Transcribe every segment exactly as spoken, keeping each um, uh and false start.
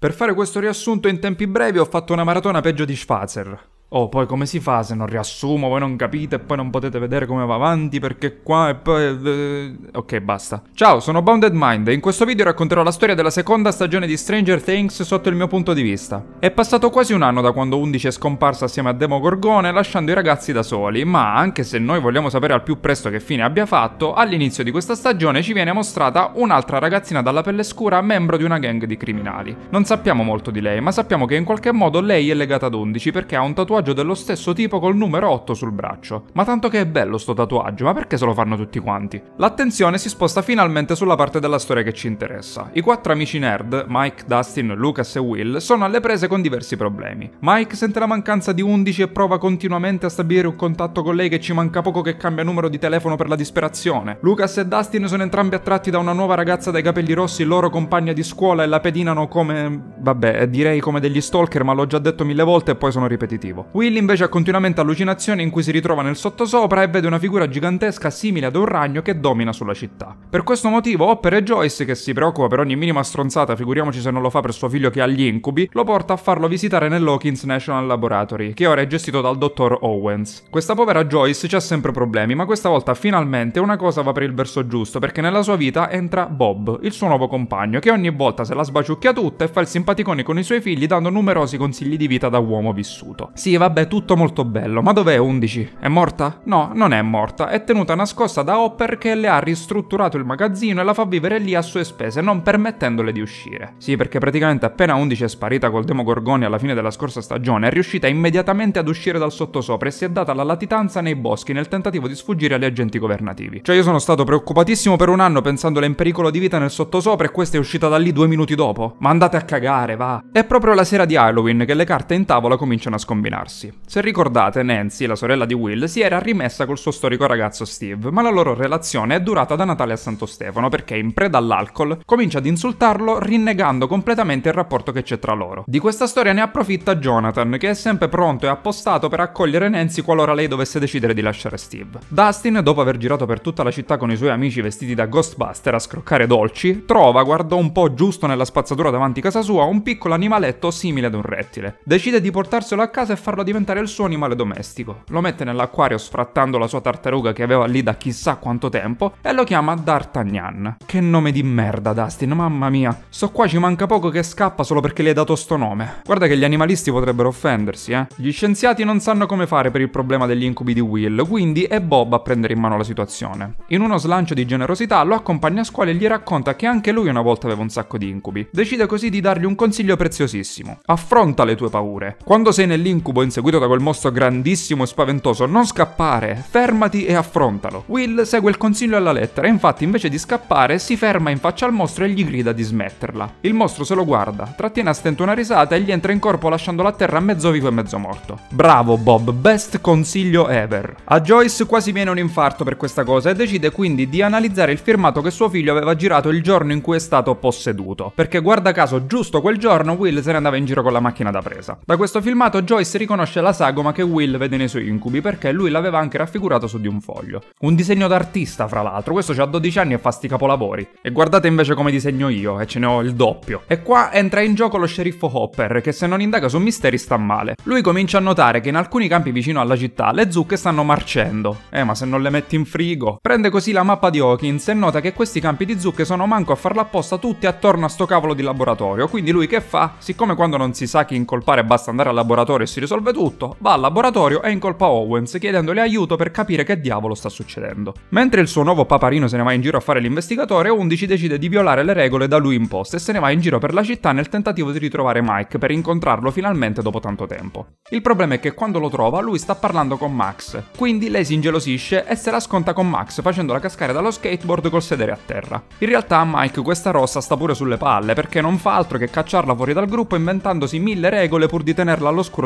Per fare questo riassunto in tempi brevi ho fatto una maratona peggio di Schwarzer. Oh, poi come si fa se non riassumo, voi non capite e poi non potete vedere come va avanti perché qua e poi... Eh... Ok, basta. Ciao, sono Bounded Mind e in questo video racconterò la storia della seconda stagione di Stranger Things sotto il mio punto di vista. È passato quasi un anno da quando undici è scomparsa assieme a Demogorgone lasciando i ragazzi da soli, ma anche se noi vogliamo sapere al più presto che fine abbia fatto, all'inizio di questa stagione ci viene mostrata un'altra ragazzina dalla pelle scura membro di una gang di criminali. Non sappiamo molto di lei, ma sappiamo che in qualche modo lei è legata ad undici perché ha un tatuaggio dello stesso tipo col numero otto sul braccio. Ma tanto che è bello sto tatuaggio, ma perché se lo fanno tutti quanti? L'attenzione si sposta finalmente sulla parte della storia che ci interessa. I quattro amici nerd, Mike, Dustin, Lucas e Will, sono alle prese con diversi problemi. Mike sente la mancanza di undici e prova continuamente a stabilire un contatto con lei che ci manca poco che cambia numero di telefono per la disperazione. Lucas e Dustin sono entrambi attratti da una nuova ragazza dai capelli rossi, loro compagna di scuola, e la pedinano come... vabbè, direi come degli stalker, ma l'ho già detto mille volte e poi sono ripetitivo. Will invece ha continuamente allucinazioni in cui si ritrova nel sottosopra e vede una figura gigantesca simile ad un ragno che domina sulla città. Per questo motivo Hopper e Joyce, che si preoccupa per ogni minima stronzata, figuriamoci se non lo fa per suo figlio che ha gli incubi, lo porta a farlo visitare nell'Hawkins National Laboratory, che ora è gestito dal dottor Owens. Questa povera Joyce c'ha sempre problemi, ma questa volta finalmente una cosa va per il verso giusto, perché nella sua vita entra Bob, il suo nuovo compagno, che ogni volta se la sbaciucchia tutta e fa il simpaticone con i suoi figli dando numerosi consigli di vita da uomo vissuto. Sì, vabbè, tutto molto bello, ma dov'è undici? È morta? No, non è morta, è tenuta nascosta da Hopper che le ha ristrutturato il magazzino e la fa vivere lì a sue spese, non permettendole di uscire. Sì, perché praticamente appena undici è sparita col Demogorgone alla fine della scorsa stagione, è riuscita immediatamente ad uscire dal sottosopra e si è data la latitanza nei boschi nel tentativo di sfuggire agli agenti governativi. Cioè io sono stato preoccupatissimo per un anno pensandole in pericolo di vita nel sottosopra e questa è uscita da lì due minuti dopo. Ma andate a cagare, va! È proprio la sera di Halloween che le carte in tavola cominciano a scombinarsi. Se ricordate, Nancy, la sorella di Will, si era rimessa col suo storico ragazzo Steve, ma la loro relazione è durata da Natale a Santo Stefano perché, in preda all'alcol, comincia ad insultarlo rinnegando completamente il rapporto che c'è tra loro. Di questa storia ne approfitta Jonathan, che è sempre pronto e appostato per accogliere Nancy qualora lei dovesse decidere di lasciare Steve. Dustin, dopo aver girato per tutta la città con i suoi amici vestiti da Ghostbuster a scroccare dolci, trova, guardò un po' giusto nella spazzatura davanti casa sua, un piccolo animaletto simile ad un rettile. Decide di portarselo a casa e farlo diventare il suo animale domestico. Lo mette nell'acquario sfrattando la sua tartaruga che aveva lì da chissà quanto tempo e lo chiama D'Artagnan. Che nome di merda, Dustin, mamma mia. Sto qua ci manca poco che scappa solo perché le hai dato sto nome. Guarda che gli animalisti potrebbero offendersi, eh. Gli scienziati non sanno come fare per il problema degli incubi di Will, quindi è Bob a prendere in mano la situazione. In uno slancio di generosità lo accompagna a scuola e gli racconta che anche lui una volta aveva un sacco di incubi. Decide così di dargli un consiglio preziosissimo. Affronta le tue paure. Quando sei nell'incubo inseguito da quel mostro grandissimo e spaventoso, non scappare, fermati e affrontalo. Will segue il consiglio alla lettera e infatti invece di scappare si ferma in faccia al mostro e gli grida di smetterla. Il mostro se lo guarda, trattiene a stento una risata e gli entra in corpo lasciandolo a terra mezzo vivo e mezzo morto. Bravo Bob, best consiglio ever. A Joyce quasi viene un infarto per questa cosa e decide quindi di analizzare il filmato che suo figlio aveva girato il giorno in cui è stato posseduto, perché guarda caso giusto quel giorno Will se ne andava in giro con la macchina da presa. Da questo filmato Joyce riconosce la sagoma che Will vede nei suoi incubi perché lui l'aveva anche raffigurato su di un foglio. Un disegno d'artista, fra l'altro, questo c'ha dodici anni e fa sti capolavori. E guardate invece come disegno io, e ce ne ho il doppio. E qua entra in gioco lo sceriffo Hopper, che se non indaga su misteri sta male. Lui comincia a notare che in alcuni campi vicino alla città le zucche stanno marcendo. Eh, ma se non le metti in frigo? Prende così la mappa di Hawkins e nota che questi campi di zucche sono manco a farla apposta tutti attorno a sto cavolo di laboratorio. Quindi lui che fa? Siccome quando non si sa chi incolpare basta andare al laboratorio e si risolve tutto, va al laboratorio e incolpa Owens chiedendole aiuto per capire che diavolo sta succedendo. Mentre il suo nuovo paparino se ne va in giro a fare l'investigatore, undici decide di violare le regole da lui imposte e se ne va in giro per la città nel tentativo di ritrovare Mike per incontrarlo finalmente dopo tanto tempo. Il problema è che quando lo trova lui sta parlando con Max, quindi lei si ingelosisce e se la sconta con Max facendola cascare dallo skateboard col sedere a terra. In realtà a Mike questa rossa sta pure sulle palle perché non fa altro che cacciarla fuori dal gruppo inventandosi mille regole pur di tenerla all'oscuro delle loro famiglie.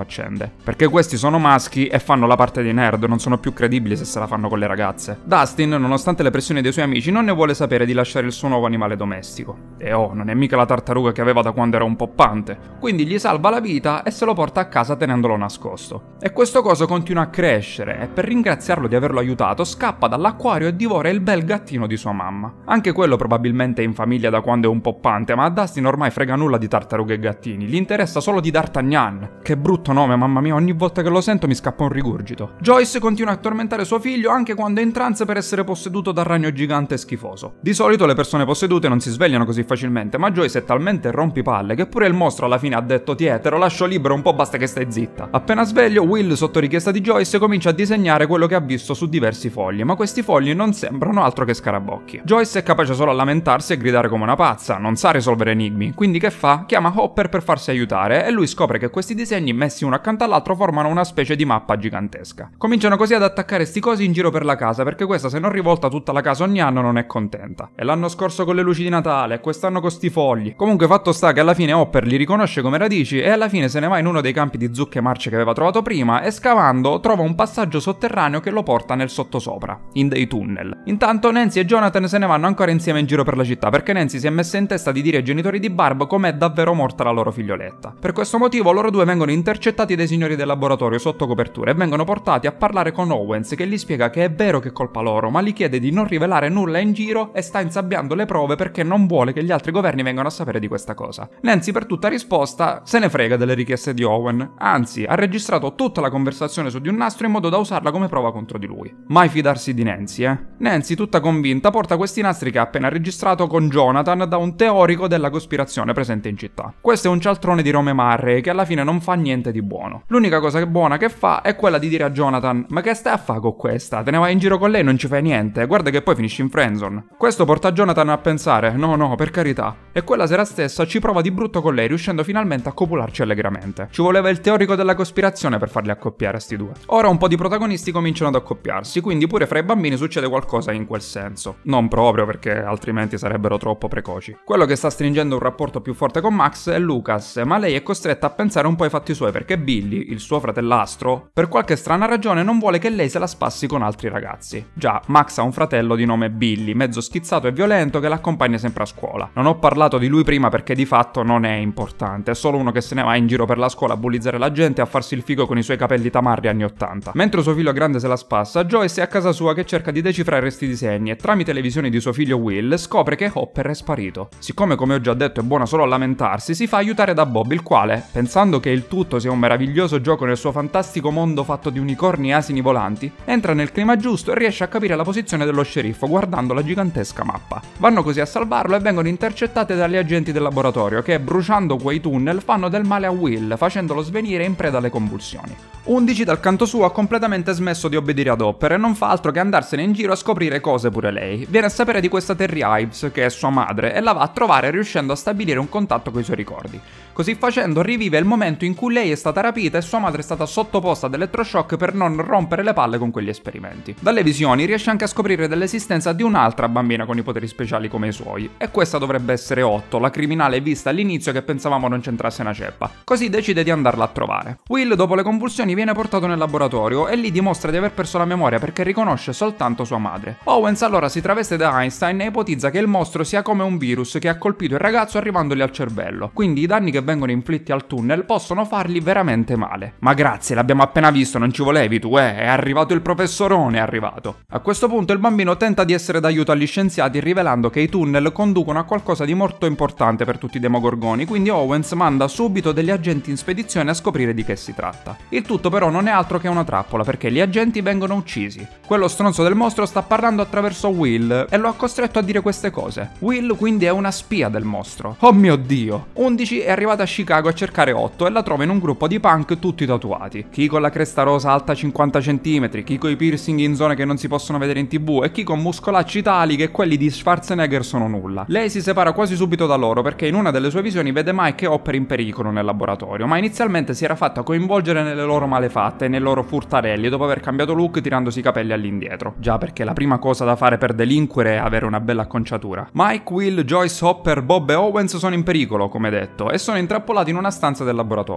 faccende. Perché questi sono maschi e fanno la parte dei nerd, non sono più credibili se se la fanno con le ragazze. Dustin, nonostante le pressioni dei suoi amici, non ne vuole sapere di lasciare il suo nuovo animale domestico. E oh, non è mica la tartaruga che aveva da quando era un poppante. Quindi gli salva la vita e se lo porta a casa tenendolo nascosto. E questo coso continua a crescere e per ringraziarlo di averlo aiutato scappa dall'acquario e divora il bel gattino di sua mamma. Anche quello probabilmente è in famiglia da quando è un poppante, ma a Dustin ormai frega nulla di tartarughe e gattini, gli interessa solo di D'Artagnan. Che brutto nome, mamma mia, ogni volta che lo sento mi scappa un rigurgito. Joyce continua a tormentare suo figlio anche quando è in trance per essere posseduto dal ragno gigante e schifoso. Di solito le persone possedute non si svegliano così facilmente, ma Joyce è talmente rompipalle che pure il mostro alla fine ha detto: "Tiè, te lo lascio libero un po', basta che stai zitta". Appena sveglio, Will, sotto richiesta di Joyce, comincia a disegnare quello che ha visto su diversi fogli, ma questi fogli non sembrano altro che scarabocchi. Joyce è capace solo a lamentarsi e gridare come una pazza, non sa risolvere enigmi, quindi che fa? Chiama Hopper per farsi aiutare e lui scopre che questi disegni messi uno accanto all'altro formano una specie di mappa gigantesca. Cominciano così ad attaccare sti cosi in giro per la casa, perché questa, se non rivolta tutta la casa ogni anno, non è contenta. E l'anno scorso con le luci di Natale, quest'anno con sti fogli. Comunque fatto sta che alla fine Hopper li riconosce come radici e alla fine se ne va in uno dei campi di zucche marce che aveva trovato prima e scavando trova un passaggio sotterraneo che lo porta nel sottosopra, in dei tunnel. Intanto Nancy e Jonathan se ne vanno ancora insieme in giro per la città, perché Nancy si è messa in testa di dire ai genitori di Barb com'è davvero morta la loro figlioletta. Per questo motivo loro due vengono intercettati dai signori del laboratorio sotto copertura e vengono portati a parlare con Owens, che gli spiega che è vero che è colpa loro, ma gli chiede di non rivelare nulla in giro e sta insabbiando le prove perché non vuole che gli altri governi vengano a sapere di questa cosa. Nancy, per tutta risposta, se ne frega delle richieste di Owen, anzi ha registrato tutta la conversazione su di un nastro in modo da usarla come prova contro di lui. Mai fidarsi di Nancy, eh? Nancy, tutta convinta, porta questi nastri che ha appena registrato con Jonathan da un teorico della cospirazione presente in città. Questo è un cialtrone di Rome Murray che alla fine non fa niente di buono. L'unica cosa buona che fa è quella di dire a Jonathan: "Ma che stai a fare con questa? Te ne vai in giro con lei e non ci fai niente, guarda che poi finisci in friendzone". Questo porta Jonathan a pensare: no no, per carità. E quella sera stessa ci prova di brutto con lei, riuscendo finalmente a copularci allegramente. Ci voleva il teorico della cospirazione per farli accoppiare a sti due. Ora un po' di protagonisti cominciano ad accoppiarsi, quindi pure fra i bambini succede qualcosa in quel senso. Non proprio, perché altrimenti sarebbero troppo precoci. Quello che sta stringendo un rapporto più forte con Max è Lucas, ma lei è costretta a pensare un po' ai fatti suoi perché Billy, il suo fratellastro, per qualche strana ragione non vuole che lei se la spassi con altri ragazzi. Già, Max ha un fratello di nome Billy, mezzo schizzato e violento, che l'accompagna sempre a scuola. Non ho parlato di lui prima perché di fatto non è importante, è solo uno che se ne va in giro per la scuola a bullizzare la gente e a farsi il figo con i suoi capelli tamarri anni ottanta. Mentre suo figlio grande se la spassa, Joyce è a casa sua che cerca di decifrare sti disegni e tramite le visioni di suo figlio Will scopre che Hopper è sparito. Siccome, come ho già detto, è buona solo a lamentarsi, si fa aiutare da Bob, il quale, pensando che il tutto sia un meraviglioso gioco nel suo fantastico mondo fatto di unicorni e asini volanti, entra nel clima giusto e riesce a capire la posizione dello sceriffo guardando la gigantesca mappa. Vanno così a salvarlo e vengono intercettate dagli agenti del laboratorio che, bruciando quei tunnel, fanno del male a Will, facendolo svenire in preda alle convulsioni. undici dal canto suo ha completamente smesso di obbedire ad Hopper e non fa altro che andarsene in giro a scoprire cose pure lei. Viene a sapere di questa Terry Ives, che è sua madre, e la va a trovare riuscendo a stabilire un contatto con i suoi ricordi. Così facendo rivive il momento in cui lei è stata rapita e sua madre è stata sottoposta ad elettroshock per non rompere le palle con quegli esperimenti. Dalle visioni riesce anche a scoprire dell'esistenza di un'altra bambina con i poteri speciali come i suoi, e questa dovrebbe essere Otto, la criminale vista all'inizio che pensavamo non c'entrasse una ceppa. Così decide di andarla a trovare. Will, dopo le convulsioni, viene portato nel laboratorio e lì dimostra di aver perso la memoria perché riconosce soltanto sua madre. Owens allora si traveste da Einstein e ipotizza che il mostro sia come un virus che ha colpito il ragazzo arrivandogli al cervello, quindi i danni che vengono inflitti al tunnel possono fargli veramente male. Ma grazie, l'abbiamo appena visto, non ci volevi tu, eh? È arrivato il professorone, è arrivato. A questo punto il bambino tenta di essere d'aiuto agli scienziati rivelando che i tunnel conducono a qualcosa di molto importante per tutti i demogorgoni, quindi Owens manda subito degli agenti in spedizione a scoprire di che si tratta. Il tutto però non è altro che una trappola perché gli agenti vengono uccisi. Quello stronzo del mostro sta parlando attraverso Will e lo ha costretto a dire queste cose. Will quindi è una spia del mostro. Oh mio Dio! undici è arrivata a Chicago a cercare Otto e la trova in un gruppo di punk tutti tatuati. Chi con la cresta rosa alta cinquanta centimetri, chi con i piercing in zone che non si possono vedere in tv e chi con muscolacci tali che quelli di Schwarzenegger sono nulla. Lei si separa quasi subito da loro perché in una delle sue visioni vede Mike e Hopper in pericolo nel laboratorio, ma inizialmente si era fatta coinvolgere nelle loro malefatte e nei loro furtarelli dopo aver cambiato look tirandosi i capelli all'indietro. Già, perché la prima cosa da fare per delinquere è avere una bella acconciatura. Mike, Will, Joyce, Hopper, Bob e Owens sono in pericolo, come detto, e sono intrappolati in una stanza del laboratorio. Quando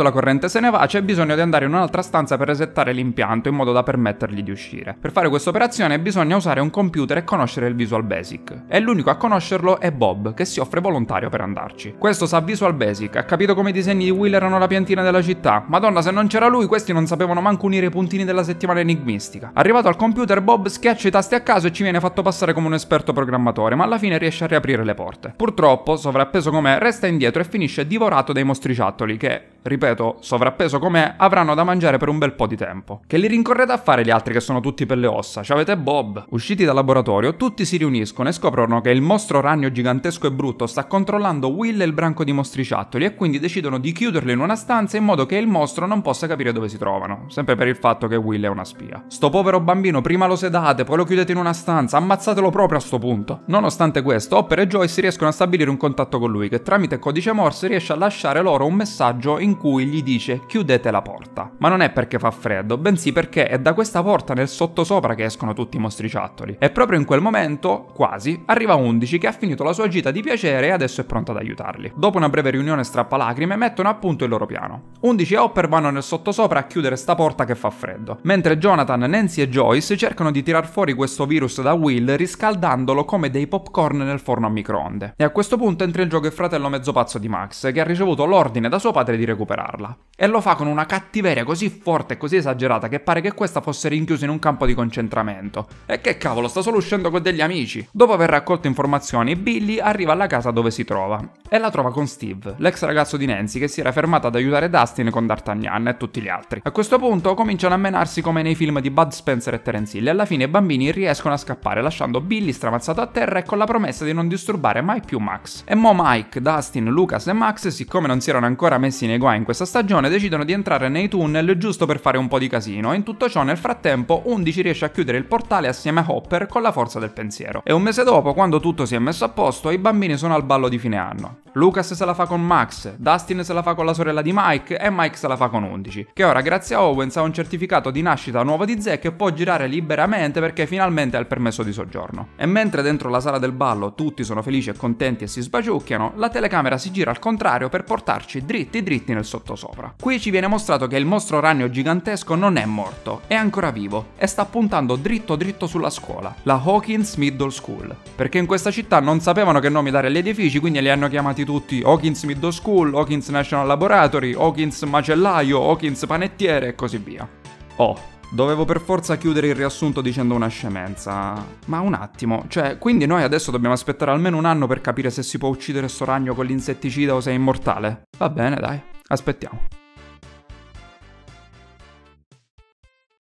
la corrente se ne va, c'è bisogno di andare in un'altra stanza per resettare l'impianto in modo da permettergli di uscire. Per fare questa operazione bisogna usare un computer e conoscere il Visual Basic. E l'unico a conoscerlo è Bob, che si offre volontario per andarci. Questo sa Visual Basic, ha capito come i disegni di Will erano la piantina della città. Madonna, se non c'era lui, questi non sapevano manco unire i puntini della settimana enigmistica. Arrivato al computer, Bob schiaccia i tasti a caso e ci viene fatto passare come un esperto programmatore, ma alla fine riesce a riaprire le porte. Purtroppo, sovrappeso com'è, resta indietro e finisce divorato dai mostriciattoli che, ripeto, sovrappeso com'è, avranno da mangiare per un bel po' di tempo. Che li rincorrete a fare gli altri che sono tutti per le ossa? C'avete Bob. Usciti dal laboratorio, tutti si riuniscono e scoprono che il mostro ragno gigantesco e brutto sta controllando Will e il branco di mostriciattoli e quindi decidono di chiuderlo in una stanza in modo che il mostro non possa capire dove si trovano, sempre per il fatto che Will è una spia. Sto povero bambino prima lo sedate, poi lo chiudete in una stanza, ammazzatelo proprio a sto punto. Nonostante questo, Hopper e Joyce riescono a stabilire un contatto con lui che tramite codice Morse riesce a lasciare loro un messaggio in cui gli dice chiudete la porta. Ma non è perché fa freddo, bensì perché è da questa porta nel sottosopra che escono tutti i mostriciattoli. E proprio in quel momento, quasi, arriva undici che ha finito la sua gita di piacere e adesso è pronta ad aiutarli. Dopo una breve riunione strappalacrime mettono a punto il loro piano. undici e Hopper vanno nel sottosopra a chiudere sta porta che fa freddo, mentre Jonathan, Nancy e Joyce cercano di tirar fuori questo virus da Will riscaldandolo come dei popcorn nel forno a microonde. E a questo punto entra in gioco il fratello mezzo pazzo di Max, che ha ricevuto l'ordine da suo padre di recuperarla. E lo fa con una cattiveria così forte e così esagerata che pare che questa fosse rinchiusa in un campo di concentramento. E che cavolo, sta solo uscendo con degli amici. Dopo aver raccolto informazioni, Billy arriva alla casa dove si trova. E la trova con Steve, l'ex ragazzo di Nancy che si era fermato ad aiutare Dustin con D'Artagnan e tutti gli altri. A questo punto cominciano a menarsi come nei film di Bud Spencer e Terence Hill e alla fine i bambini riescono a scappare lasciando Billy stramazzato a terra e con la promessa di non disturbare mai più Max. E mo Mike, Dustin, Lucas e Max, siccome non si erano ancora messi nei guai in questa stagione, decidono di entrare nei tunnel giusto per fare un po' di casino e in tutto ciò nel frattempo undici riesce a chiudere il portale assieme a Hopper con la forza del pensiero. E un mese dopo, quando tutto si è messo a posto, i bambini sono al ballo di fine anno. Lucas se la fa con Max, Dustin se la fa con la sorella di Mike e Mike se la fa con undici, che ora grazie a Owens ha un certificato di nascita nuovo di Zack e può girare liberamente perché finalmente ha il permesso di soggiorno. E mentre dentro la sala del ballo tutti sono felici e contenti e si sbaciucchiano, la telecamera si gira al contrario per portarci dritti dritti nel sottosopra. Qui ci viene mostrato che il mostro ragno gigantesco non è morto, è ancora vivo e sta puntando dritto dritto sulla scuola, la Hawkins Middle School, perché in questa città non sapevano che nomi dare agli edifici, quindi li hanno chiamati tutti Hawkins Middle School, Hawkins National Laboratory, Hawkins Macellaio, Hawkins Panettiere e così via. Oh, dovevo per forza chiudere il riassunto dicendo una scemenza. Ma un attimo, cioè, quindi noi adesso dobbiamo aspettare almeno un anno per capire se si può uccidere sto ragno con l'insetticida o se è immortale? Va bene, dai, aspettiamo.